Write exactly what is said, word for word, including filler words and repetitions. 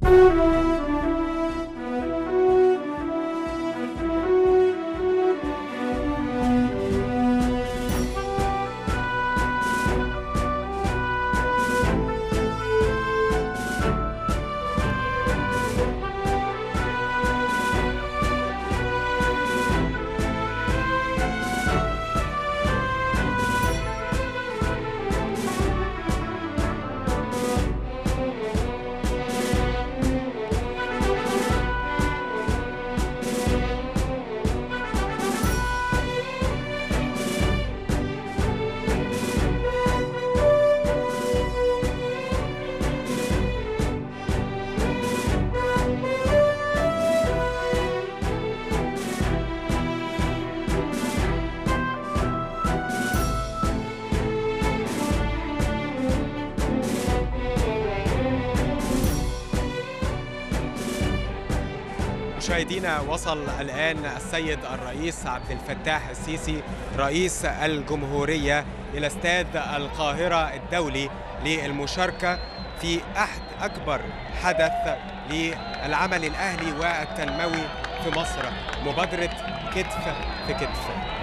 مشاهدينا، وصل الآن السيد الرئيس عبد الفتاح السيسي رئيس الجمهورية إلى استاد القاهرة الدولي للمشاركة في أحد أكبر حدث للعمل الأهلي والتنموي في مصر، مبادرة كتف في كتف.